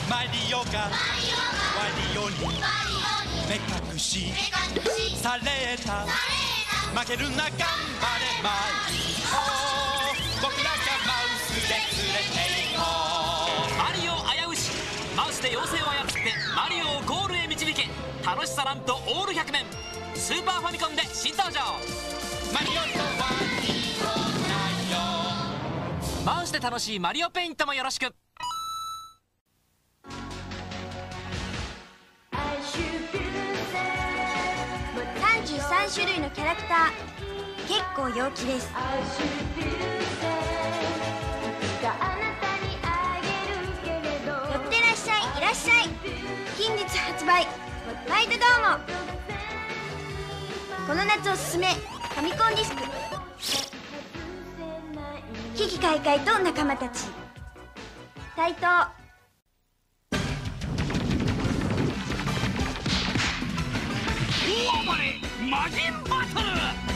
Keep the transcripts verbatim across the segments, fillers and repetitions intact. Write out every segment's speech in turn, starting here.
マリオがワリオに目隠しされた。負けるな頑張れマリオ、僕らがマウスで連れて行こう。 マリオ危うし、マウスで妖精を操ってマリオをゴールへ導け。楽しさなんとオールひゃくめん。スーパーファミコンで新登場。マリオとワリオだよ。マウスで楽しいマリオペイントもよろしく。 さんじゅうさんしゅるいのキャラクター、結構陽気です。寄ってらっしゃい、いらっしゃい。近日発売毎度どうも。この夏おすすめファミコンディスク。危機開会と仲間たち対等。 大暴れ魔人バトル。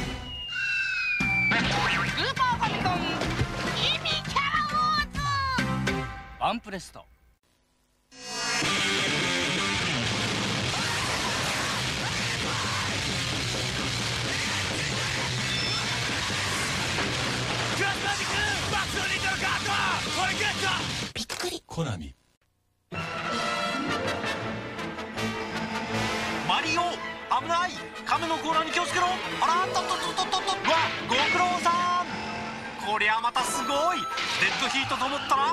スーパーファミコン意味キャラウォーズワンプレスト。 びっくり。コナミ。 マリオ危ない。亀の甲羅に気をつけろ。あらっとっとっとっとっと。わ、ご苦労さん。こりゃまたすごい。デッドヒートと思ったら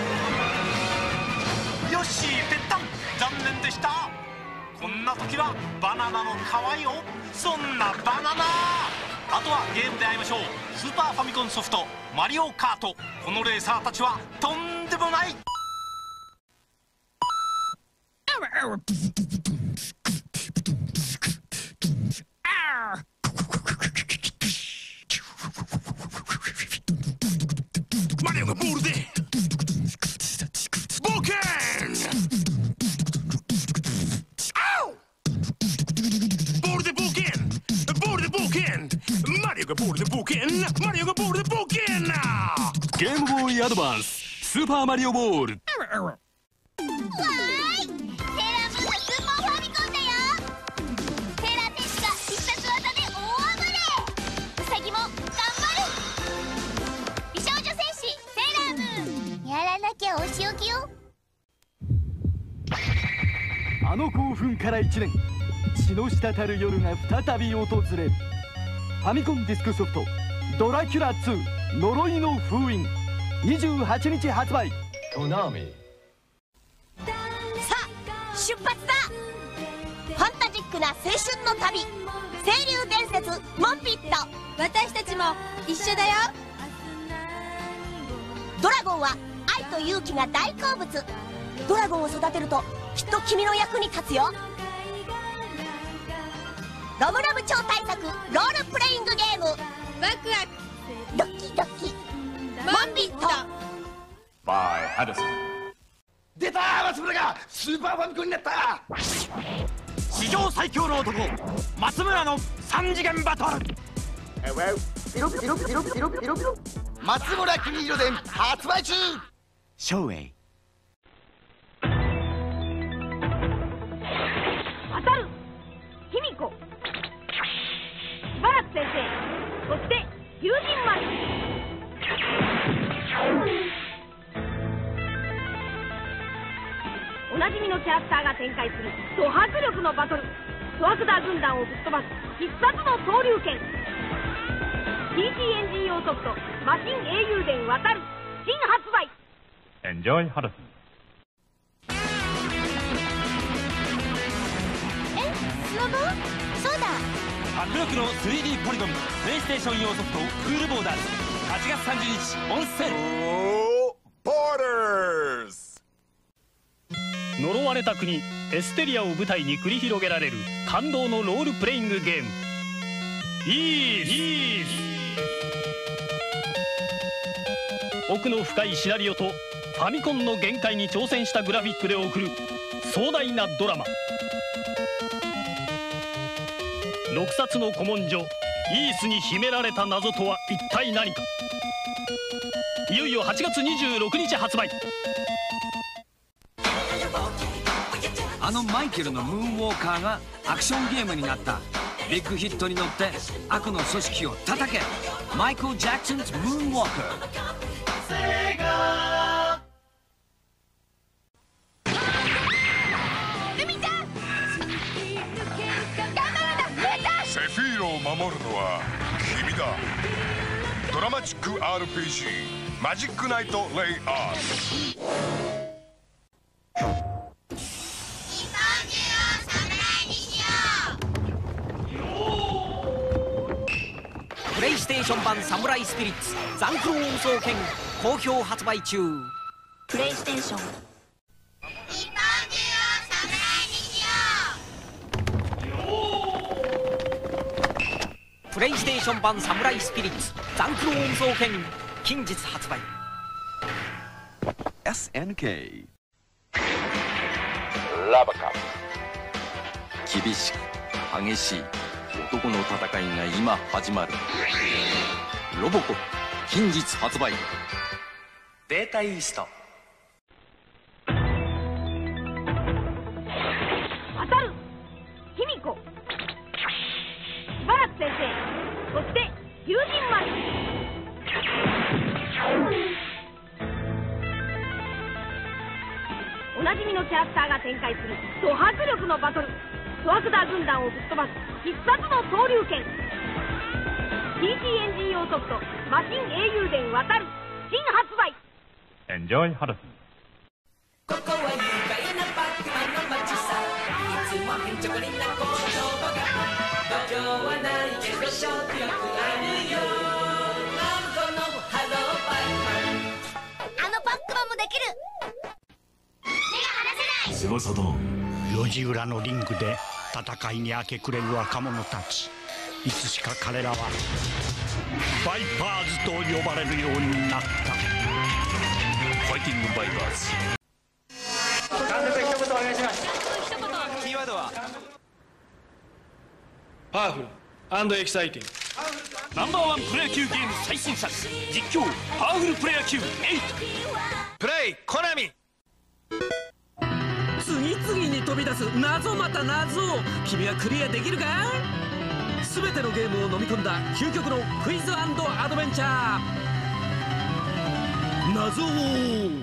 よしぺったん。残念でした。こんな時はバナナの皮よ。そんなバナナ。あとはゲームで会いましょう。スーパーファミコンソフトマリオカート。このレーサーたちはとんでもない。マリオがボールで冒険。ボールで冒険。ボールで冒険。マリオがボールで冒険。マリオがボールで冒険。 ゲームボーイアドバンススーパーマリオボール。 わーい、セーラームーンのスーパーファミコンだよ。セーラー戦士が必殺技で大暴れ。ウサギも頑張る。美少女戦士セーラームーン、やらなきゃお仕置きよ。 あの興奮からいちねん、血の滴る夜が再び訪れる。ファミコンディスクソフトドラキュラツー呪いの封印、にじゅうはちにち発売。 コナミ。 さあ出発だ。ファンタジックな青春の旅、清流伝説モンピット。私たちも一緒だよ。ドラゴンは愛と勇気が大好物。ドラゴンを育てるときっと君の役に立つよ。ロムロム超大作ロールプレイングゲーム。ワクワクドキドキモンビット。 バイハドソン。 出たー、松村がスーパーファミコンになった。 史上最強の男松村のさん次元バトル。 松村邦弘伝発売中。 照英。 渡る卑弥呼、しばらく先生、そして友人丸。おなじみのキャラクターが展開するド迫力のバトル。粗悪ダ軍団をぶっ飛ばす必殺の登竜拳。 ピーシー エンジン用ソフトマシン英雄伝渡る新発売。 Enjoy Hudson。 え、スノボ？そうだ。 迫力の スリーディー ポリゴンプレイステーション用ソフトクールボーダーズはちがつさんじゅうにちオンセール。 ボーダーズ。 呪われた国エステリアを舞台に繰り広げられる感動のロールプレイングゲームイース。奥の深いシナリオとファミコンの限界に挑戦したグラフィックで送る壮大なドラマ。ろくさつの古文書イースに秘められた謎とは一体何か。いよいよはちがつにじゅうろくにち発売。 あのマイケルのムーンウォーカーがアクションゲームになった。ビッグヒットに乗って悪の組織を叩け。マイケル・ジャクソンズ・ムーンウォーカー。 ルミちゃん頑張るんだ。ルミちゃん、 セフィーロを守るのは君だ。ドラマチック アールピージー マジックナイトレイアース。 プレイステーション版サムライスピリッツ残響音奏剣好評発売中。 プレイステーションプレイステーション版サムライスピリッツ残響音奏剣近日発売。 エスエヌケーラバカ厳しく激しい男の戦いが今始まる。ロボコップ近日発売。 ベータイースト。 渡る卑弥呼しばらく先生、そして友人マン。おなじみのキャラクターが展開するド迫力のバトル。粗悪ダ軍団をぶっ飛ばす必殺の登竜拳。 ピーシー エンジン用ソフト「マシン英雄伝渡る」新発売。 Enjoy Hudson。 ここは愉快なバックマンの街さ。いつもへんちょこりな工場が度胸はないけど食欲あるよ。あの子のハローバックマン。 あのバックマンもできる。目が離せない。 翼殿、路地裏のリングで戦いに明け暮れる若者たち。いつしか彼らはバイパーズと呼ばれるようになった。ファイティングバイパーズ。 監督一言お願いします。 キーワードはパワフル&エキサイティング。 ナンバーワンプロ野球ゲーム最新作実況パワフルプロ野球エイト。 プレイコナミ。 次々に飛び出す謎また謎。君はクリアできるか。全てのゲームを飲み込んだ究極のクイズ&アドベンチャー。謎を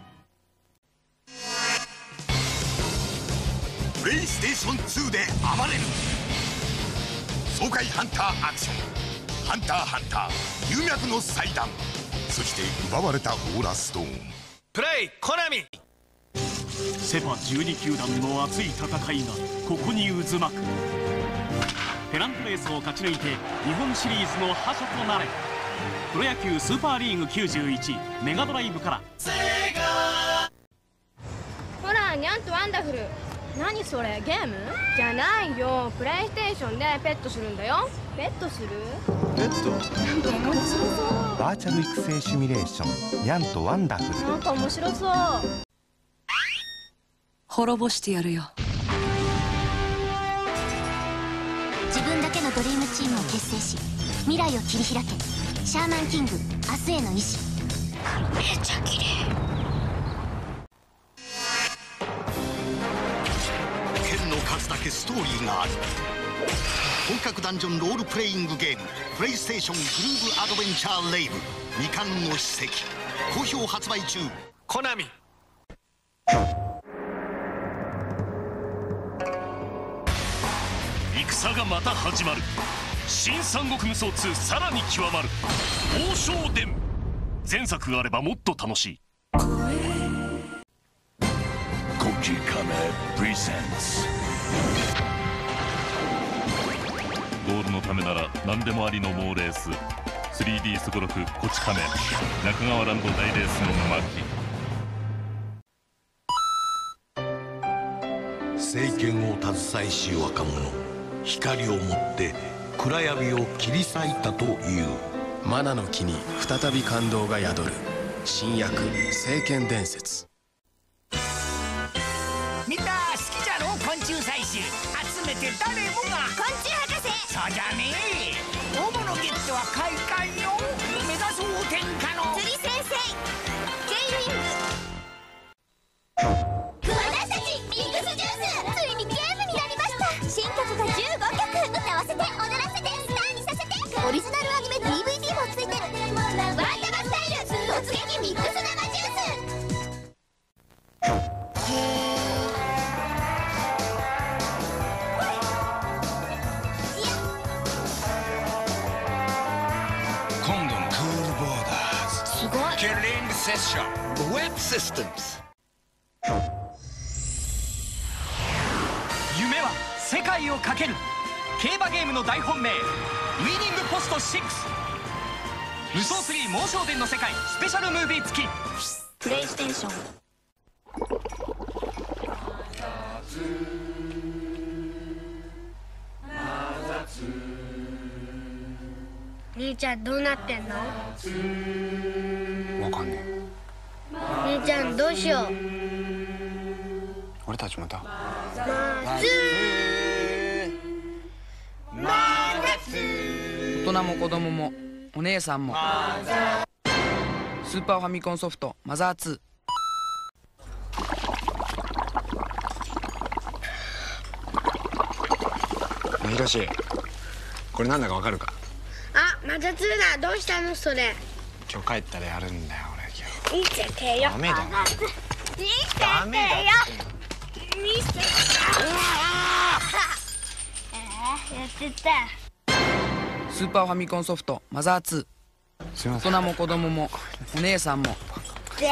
プレイステーションツーで暴れる爽快ハンターアクション。ハンターハンター幽脈の祭壇、そして奪われたオーラストーン。 プレイコナミ。 セパじゅうに球団の熱い戦いがここに渦巻く。ペナントレースを勝ち抜いて日本シリーズの覇者となれ。プロ野球スーパーリーグきゅうじゅういちメガドライブから。 ほらニャンとワンダフル。何それ、ゲームじゃないよ。プレイステーションでペットするんだよ。ペットするペットなんか面白そう。バーチャル育成シミュレーションニャンとワンダフル。 なんか面白そう。 滅ぼしてやるよ。 自分だけのドリームチームを結成し未来を切り開け。シャーマンキング明日への意志。めっちゃ綺麗。 剣の数だけストーリーがある本格ダンジョンロールプレイングゲームプレイステーショングルーブアドベンチャーレイブ未完の史跡好評発売中。 コナミ。 戦がまた始まる。新三国無双ツーさらに極まる王将伝。前作があればもっと楽しい。 コキカメプレゼンツ。 ゴールのためなら何でもありの猛レース スリーディー すごろくこち亀中川ランド大レースの巻。政権を携えし若者、光を持って暗闇を切り裂いたという。 マナの木に再び感動が宿る新薬聖剣伝説。 みんな好きじゃろ昆虫採集。集めて誰もが昆虫博士。 そうじゃねえ。大物ゲットは快感よ。目指そう天下の釣り先生ジェイウィング。私たちミックスジュース。 わせて踊らせてスターにさせて。オリジナルアニメ ディーブイディー もついてる。ワンダマスタイル突撃ミックス生ジュース。 今度のクールボーダーズ、 すごい。 キリングセッションウェブシステムズ。 夢は世界をかける競馬ゲームの大本命、ウィニングポストろく。無双スリー猛将伝の世界スペシャルムービー付き。 プレイステーション。 兄ちゃんどうなってんの？ わかんねえ。 兄ちゃんどうしよう。 俺たちまたまず大人も子供もお姉さんもスーパーファミコンソフトマザーツー。ひろし、これなんだかわかるか？ あ、マザーツーだ。どうしたのそれ？ 今日帰ったらやるんだよ俺。 見せてよ。 ダメだよ。 見せてよ。 ダメだ見せてよ。えー、やってた。 スーパーファミコンソフトマザーツー。大人も子供もお姉さんも。 で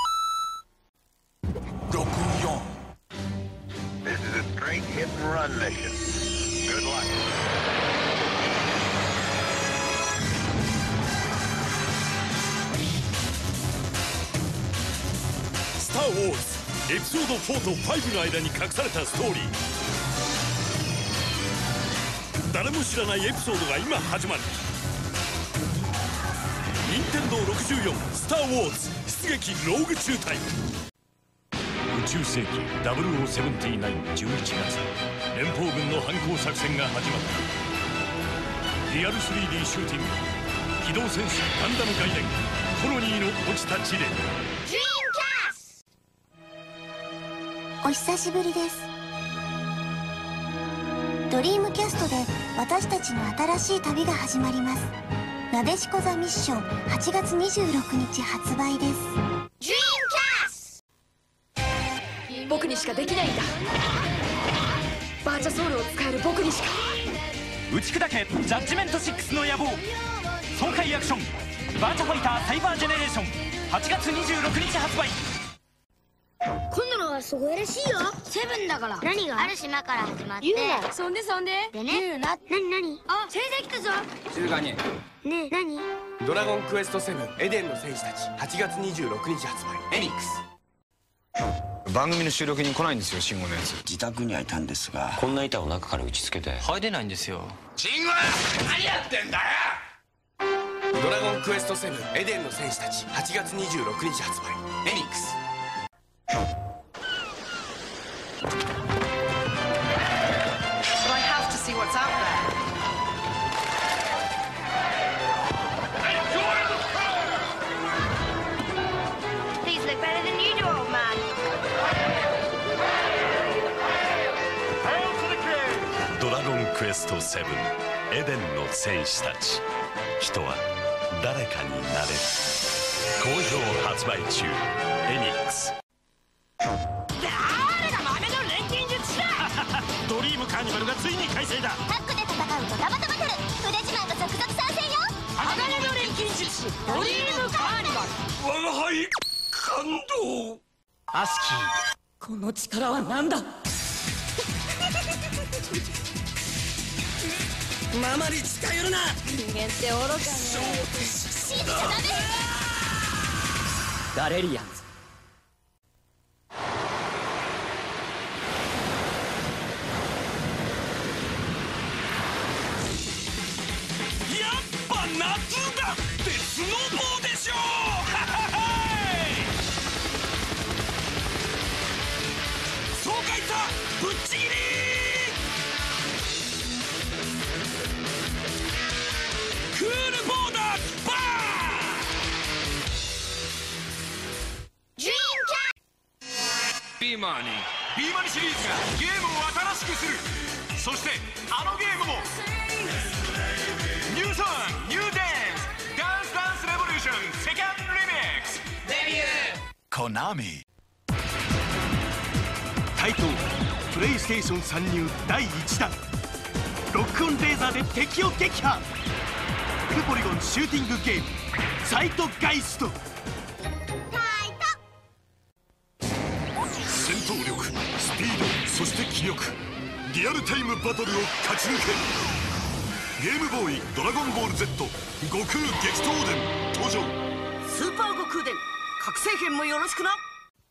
ろくじゅうよん。 This is a straight hit and run mission. Good luck. スター・ウォーズエピソードフォーとファイブの間に隠されたストーリー。誰も知らないエピソードが今始まる。ニンテンドーろくじゅうよんスター・ウォーズ出撃ローグ中隊。宇宙世紀ダブルオーセブンティーナインじゅういちがつ、連邦軍の反攻作戦が始まった。リアル スリーディー シューティング、機動戦士ガンダム外伝コロニーの落ちた地で。 お久しぶりです。ドリームキャストで私たちの新しい旅が始まります。なでしこザミッションはちがつにじゅうろくにち発売です。 僕にしかできないんだ。バーチャソウルを使える僕にしか。 打ち砕けジャッジメントろくの野望。爽快アクションバーチャファイターサイバージェネレーションはちがつにじゅうろくにち発売。 今度のはすごいらしいよ。セブンだから。何が？ある島から始まって。言うな。そんでそんで。でね。言うな。何何？あ、先生来たぞ。 中華に。 ねえ、何？ ドラゴンクエストセブンエデンの戦士たちはちがつにじゅうろくにち発売。エニックス。 番組の収録に来ないんですよ、慎吾のやつ。 自宅にはいたんですが、 こんな板を中から打ち付けて入れないんですよ。 慎吾、何やってんだよ。 ドラゴンクエストセブンエデンの戦士たちはちがつにじゅうろくにち発売。エニックス。 But I have to see what's out there. These look better than you do, old man. ドラゴンクエストセブンエデンの戦士たち。人は誰かになれる。好評発売中。エニックス。 誰が豆の錬金術師だ。 ドリームカーニバルがついに開催だ。 タッグで戦うドタバタバトル。腕自慢が続々参戦よ。 鋼の錬金術師ドリームカーニバル。 我が輩感動。 アスキー、この力は何だ。ママに近寄るな。人間って愚かね。 信じちゃダメ。 ガレリアンズ。 やっぱ夏だってスノボーでしょ。爽快さぶっちぎり。クールボーダーバーン。 ドリームキャビーマーにビーマニシリーズがゲームを新しくする。 そしてあのゲームもニューソングニューダンスダンスダンスレボリューションセカンドリミックスデビューコナミタイトルプレイステーション参入だいいちだんロックオンレーザーで敵を撃破フルポリゴンシューティングゲームサイトガイスト戦闘力スピードそして気力リアルタイムバトルを勝ち抜けゲームボーイドラゴンボール ゼット 悟空激闘伝登場スーパー悟空伝覚醒編もよろしくな。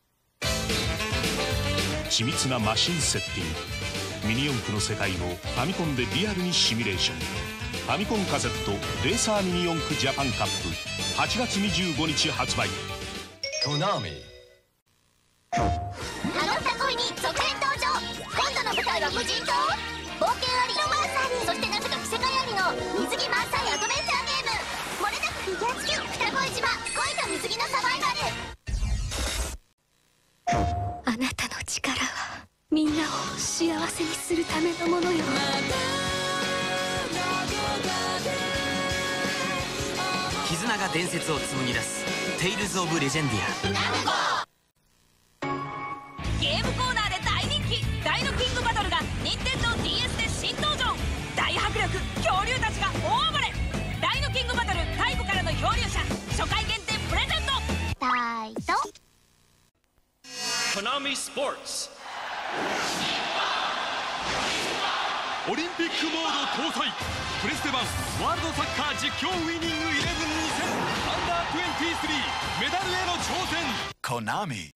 緻密なマシンセッティングミニ四駆の世界をファミコンでリアルにシミュレーションファミコンカセットレーサーミニ四駆ジャパンカップはちがつにじゅうごにち発売コナミあの歌恋に続編登場。今度の舞台は無人島冒険ありロマンスありそしてなぜか着せ替えありの水着満載アドベンチャーゲーム漏れなくフィギュア付き双子島恋と水着のサバイバル。 あなたの力はみんなを幸せにするためのものよ。 絆が伝説を紡ぎ出すテイルズ・オブ・レジェンディア。 ゲームコーナーで大人気ダイノキングバトルが任天堂 ディーエス で新登場。大迫力恐竜たちが大暴れ。ダイノキングバトル太古からの漂流者初回限定プレゼント。タイトコナミスポーツオリンピックモード搭載プレステ版ワールドサッカー実況ウイニングイレブンにせんアンダーにじゅうさんメダルへの挑戦コナミ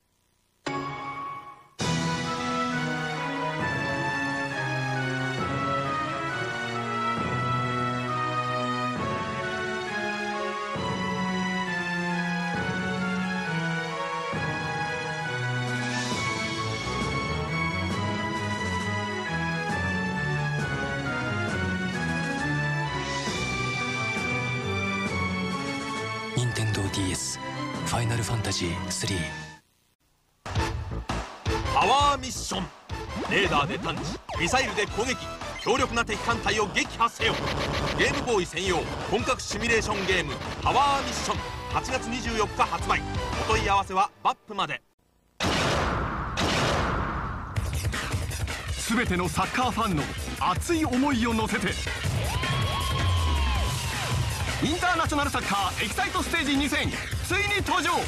任天堂 ディーエス ファイナルファンタジースリーパワーミッションレーダーで探知ミサイルで攻撃強力な敵艦隊を撃破せよゲームボーイ専用本格シミュレーションゲームパワーミッションはちがつにじゅうよっか発売お問い合わせはバップまで。 全てのサッカーファンの熱い思いを乗せてインターナショナルサッカーエキサイトステージにせんついに登場。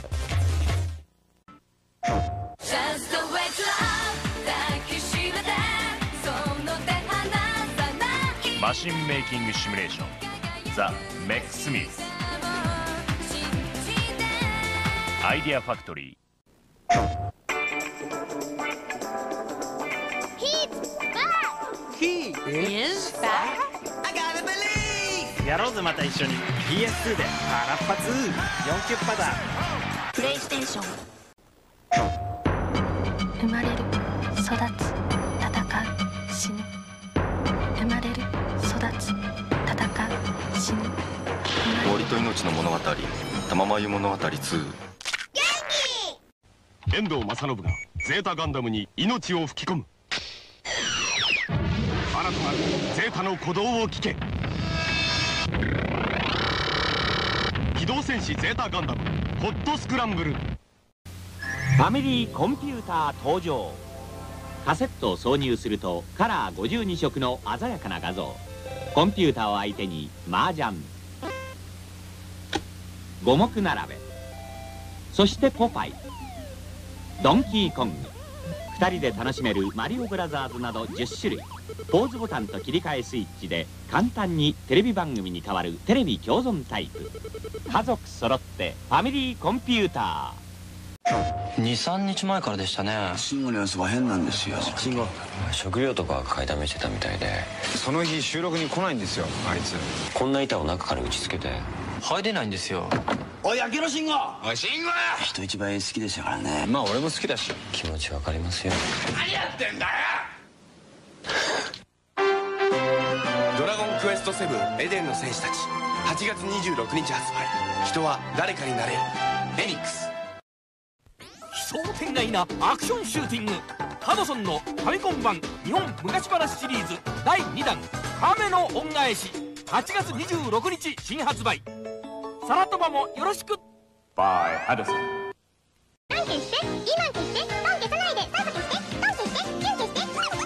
マシンメイキングシミュレーションザ・メックスミスアイディアファクトリーやろうぜまた一緒に ピーエスツー でパラッパツーよんキュッパだ。 プレイステーション生まれる育つ戦う死ぬ生まれる育つ戦う死ぬ森と命の物語玉眉物語ツー遠藤正信がゼータガンダムに命を吹き込む。新たなるゼータの鼓動を聞け。機動戦士ゼータガンダムホットスクランブル。 ファミリーコンピューター登場。カセットを挿入するとカラーごじゅうにしょくの鮮やかな画像。コンピューターを相手に麻雀五目並べそしてポパイドンキーコングふたりで楽しめるマリオブラザーズなどじゅっしゅるい。ポーズボタンと切り替えスイッチで簡単にテレビ番組に変わるテレビ共存タイプ。家族揃ってファミリーコンピューター。 にさんにちまえからでしたね。慎吾の様子は変なんですよ。慎吾食料とか買いだめしてたみたいでその日収録に来ないんですよあいつ。こんな板を中から打ち付けて入れないんですよ。 おい開けろ慎吾。 おい慎吾や人一倍好きでしたからね。まあ俺も好きだし気持ちわかりますよ。 何やってんだよ。 ドラゴンクエストセブンエデンの戦士たちはちがつにじゅうろくにち発売。人は誰かになれる。エニックス。 奇想天外なアクションシューティングハドソンのファミコン版日本昔話シリーズだいにだん亀の恩返しはちがつにじゅうろくにち新発売。サラトバもよろしく。 by ハドソン。 タン消して、イーマン消して、タン消さないで、タン消して、タン消して、キュン消して。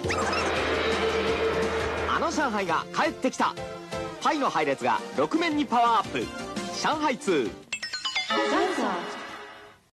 あの上海が帰ってきた。パイの配列がろく面にパワーアップ。上海ツー。